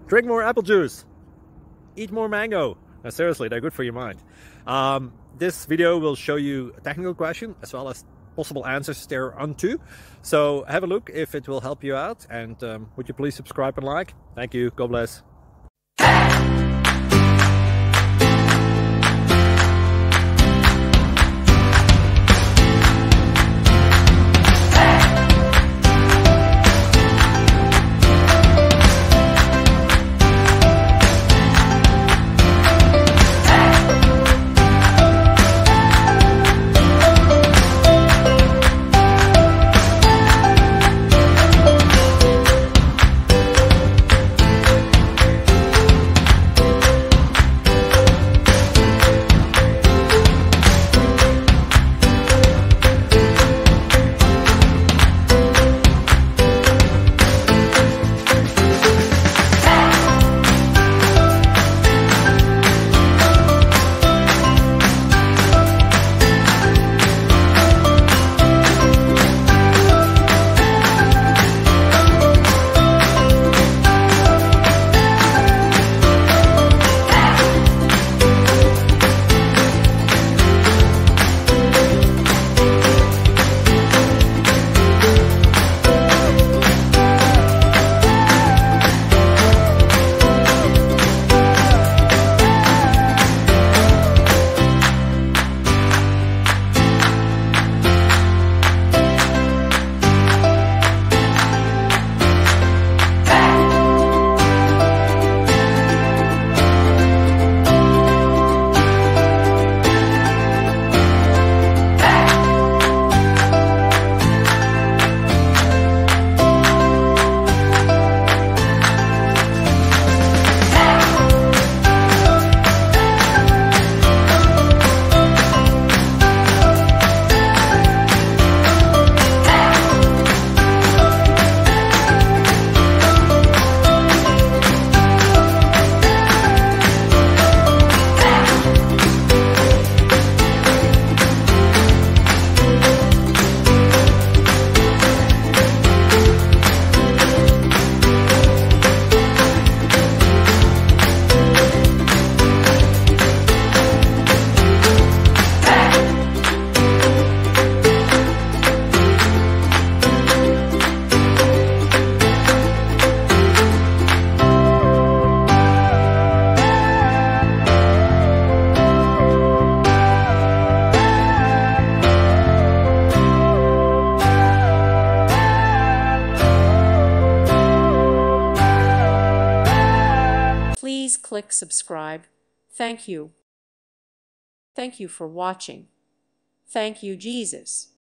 Drink more apple juice. Eat more mango. No, seriously, they're good for your mind. This video will show you a technical question as well as possible answers thereunto. So have a look if it will help you out, and would you please subscribe and like? Thank you. God bless. Please click subscribe. Thank you. Thank you for watching. Thank you, Jesus.